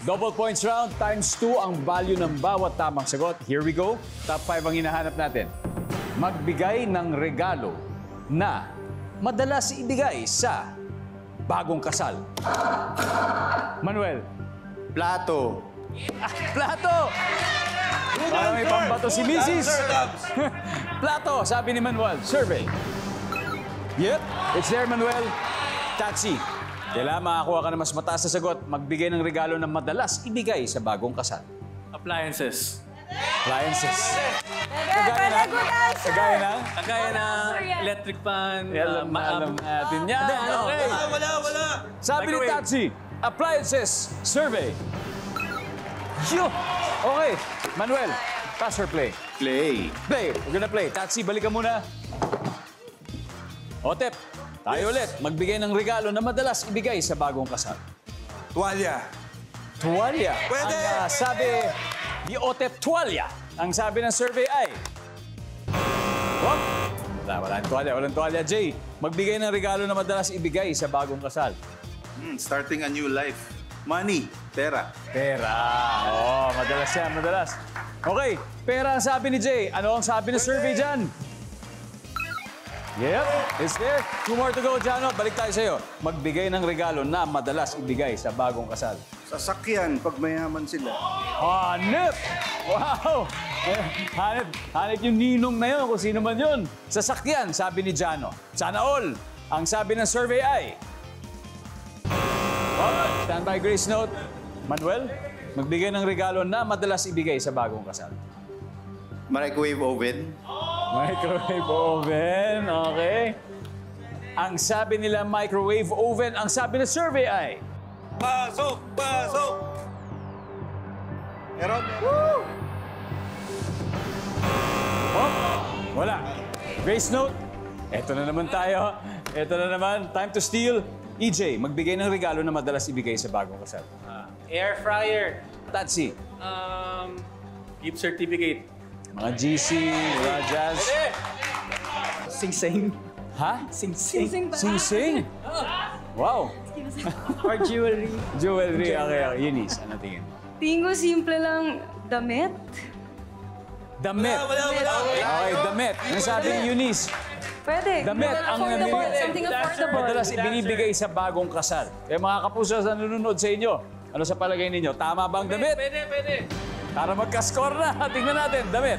Double points round, times 2 ang value ng bawat tamang sagot. Here we go. Top 5 ang hinahanap natin. Magbigay ng regalo na madalas ibigay sa bagong kasal. Manuel. Plato. Plato! Parang may pambato si Mrs. Plato, sabi ni Manuel. Survey. Yep, it's there, Manuel. Taxi. Kailangan makakuha ka ng mas mataas na sagot. Magbigay ng regalo na madalas ibigay sa bagong kasal. Appliances. Appliances. Very good answer. Kagaya ng electric fan. Alam natin yan. Okay. Wala. Sabi ni Microwave. Taxi, appliances survey. Phew. Okay, Manuel, pass or play? Play. Play. We're gonna play. Taxi, balik ka muna. Otep, tayo ulit. Magbigay ng regalo na madalas ibigay sa bagong kasal. Tuwalya. Tuwalya. Pwede! Ang sabi ni Otep, tuwalya. Ang sabi ng survey ay... Walang tuwalya. Walang tuwalya. Jay, magbigay ng regalo na madalas ibigay sa bagong kasal. Starting a new life. Money. Pera. Pera. Oo, madalas yan, madalas. Okay, pera ang sabi ni Jay. Ano ang sabi ng survey dyan? Yep, it's there. 2 more to go, Jano. Balik tayo sa'yo. Magbigay ng regalo na madalas ibigay sa bagong kasal. Sasakyan pag mayaman sila. Hanip! Wow! Hanip yung ninong na yun, kung sino man yun. Sasakyan, sabi ni Jano. Sana all. Ang sabi ng survey ay... Stand by, Grace Note. Manuel, magbigay ng regalo na madalas ibigay sa bagong kasal. Microwave oven. Microwave oven, okay. Ang sabi nila microwave oven, ang sabi ng survey ay... Pasok! Meron? Wala. Grace Note, eto na naman tayo. Eto na naman, time to steal. EJ, magbigay ng regalo na madalas ibigay sa bagong kasal. Air fryer. Tatsi, Gift certificate. mga GC, mga jazz. Sing-sing. Ha? Sing-sing ba? Sing-sing? Wow. Or jewelry. Jewelry, okay. Eunice, ano tingin? Tingin ko simple lang, damit. Damit. Okay, damit. Ano sabi ni Eunice? Pwede. Damit ang Affordable, something affordable. madalas ibinibigay sa bagong kasal. Kaya mga kapuso sa nanonood sa inyo, ano sa palagay ninyo? Tama ba ang damit? Pwede. Para magka-score na, tingnan natin. Damit.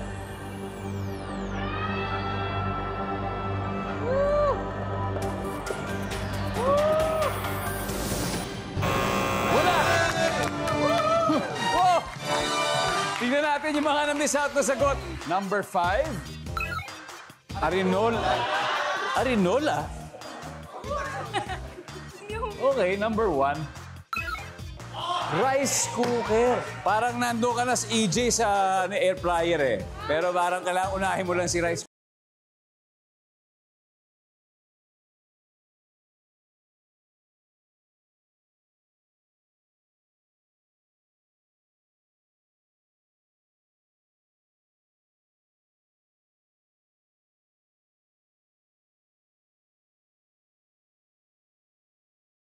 Wala! Oh! Tingnan natin yung mga na-miss out na sagot. Number 5. Arinola? Okay, number 1. Rice cooker. Parang nando ka na sa EJ sa air fryer eh. Pero parang kailangan unahin mo lang si rice